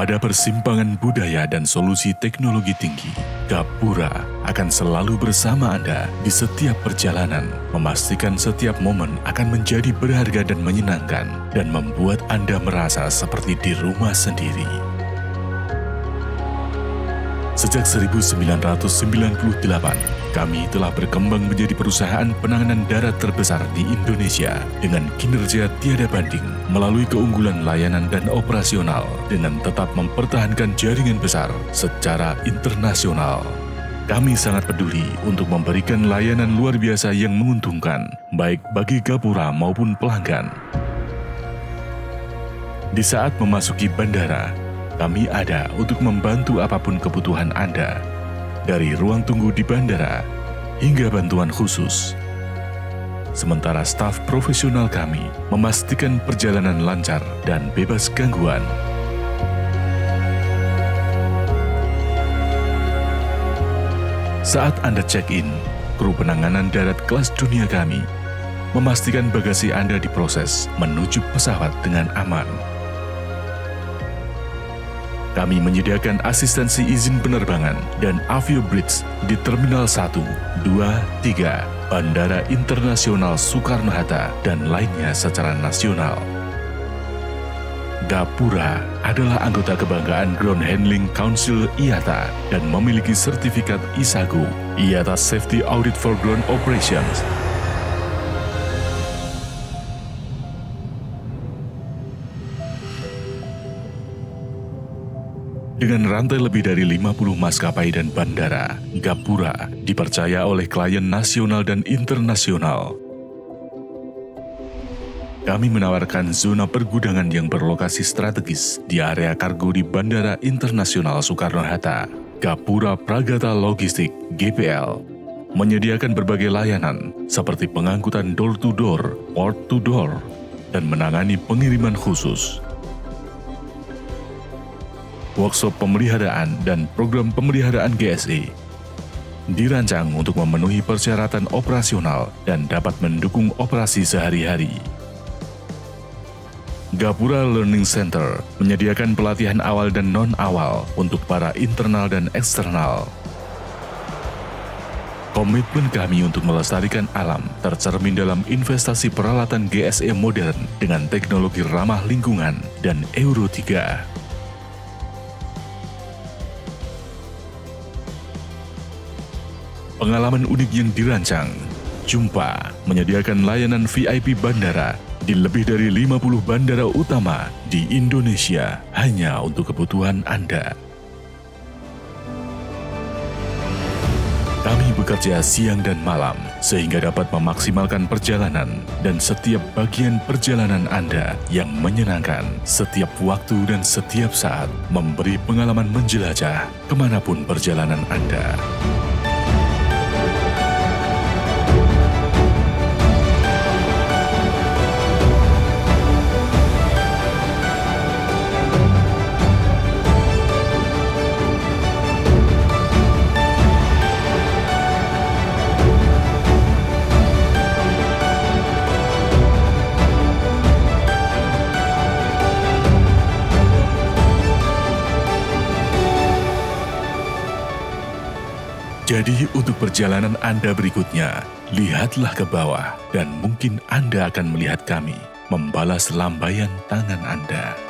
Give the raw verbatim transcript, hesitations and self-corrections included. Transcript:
Pada persimpangan budaya dan solusi teknologi tinggi, Gapura akan selalu bersama Anda di setiap perjalanan, memastikan setiap momen akan menjadi berharga dan menyenangkan, dan membuat Anda merasa seperti di rumah sendiri. Sejak seribu sembilan ratus sembilan puluh delapan, kami telah berkembang menjadi perusahaan penanganan darat terbesar di Indonesia dengan kinerja tiada banding melalui keunggulan layanan dan operasional dengan tetap mempertahankan jaringan besar secara internasional. Kami sangat peduli untuk memberikan layanan luar biasa yang menguntungkan, baik bagi Gapura maupun pelanggan. Di saat memasuki bandara, kami ada untuk membantu apapun kebutuhan Anda, dari ruang tunggu di bandara hingga bantuan khusus. Sementara staf profesional kami memastikan perjalanan lancar dan bebas gangguan. Saat Anda check-in, kru penanganan darat kelas dunia kami memastikan bagasi Anda diproses menuju pesawat dengan aman. Kami menyediakan asistensi izin penerbangan dan Avio Bridge di Terminal satu, dua, tiga, Bandara Internasional Soekarno-Hatta, dan lainnya secara nasional. Gapura adalah anggota kebanggaan Ground Handling Council I A T A dan memiliki sertifikat I S A G O, I A T A Safety Audit for Ground Operations. Dengan rantai lebih dari lima puluh maskapai dan bandara, Gapura dipercaya oleh klien nasional dan internasional. Kami menawarkan zona pergudangan yang berlokasi strategis di area kargo di Bandara Internasional Soekarno-Hatta. Gapura Pragata Logistik (G P L) menyediakan berbagai layanan seperti pengangkutan door-to-door, port-to-door, dan menangani pengiriman khusus. Workshop pemeliharaan dan program pemeliharaan G S E dirancang untuk memenuhi persyaratan operasional dan dapat mendukung operasi sehari-hari. Gapura Learning Center menyediakan pelatihan awal dan non-awal untuk para internal dan eksternal. Komitmen kami untuk melestarikan alam tercermin dalam investasi peralatan G S E modern dengan teknologi ramah lingkungan dan Euro tiga. Pengalaman unik yang dirancang, Jumpa menyediakan layanan V I P bandara di lebih dari lima puluh bandara utama di Indonesia hanya untuk kebutuhan Anda. Kami bekerja siang dan malam sehingga dapat memaksimalkan perjalanan dan setiap bagian perjalanan Anda yang menyenangkan setiap waktu dan setiap saat, memberi pengalaman menjelajah kemanapun perjalanan Anda. Jadi untuk perjalanan Anda berikutnya, lihatlah ke bawah dan mungkin Anda akan melihat kami membalas lambaian tangan Anda.